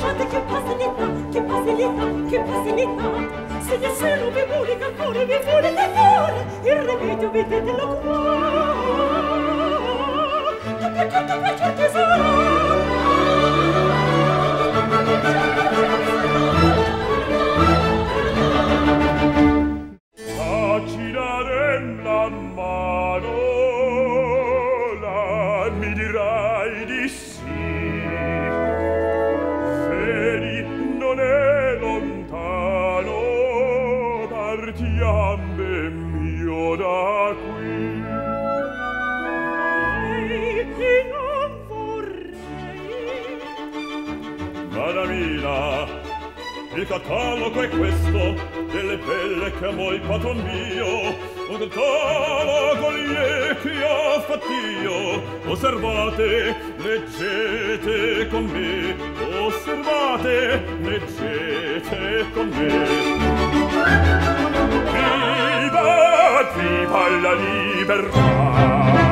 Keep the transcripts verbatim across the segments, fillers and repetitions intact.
lasciate che passi l'età, che passi l'età, che passi l'età. Se nel seno vi purica il cuore, vi purica il cuore, il rimedio vedetelo qua. Che peccato per certi sarà. Facci dare la mano, la mi dirai di sì. Vedi, non è lontano, partiam ben mio da qui. E non vorrei. Madamina, il catalogo è questo, delle belle che amò il patron mio, un catalogo lié che ha fatto io. Osservate, leggete con me, osservate, leggete con me. Viva, viva la libertà!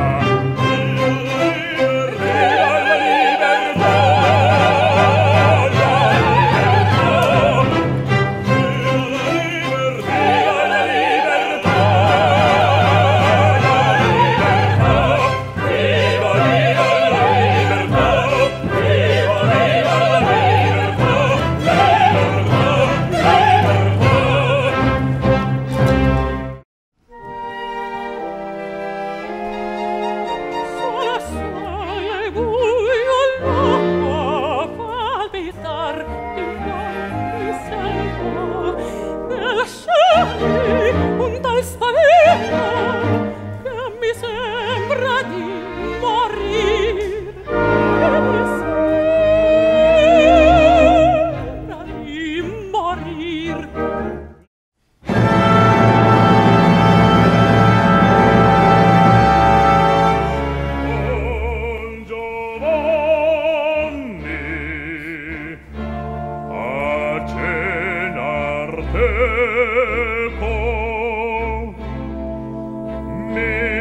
Un tal spavento che mi sembra di morir, che mi sembra di morir. Don Giovanni, a cenar teco, me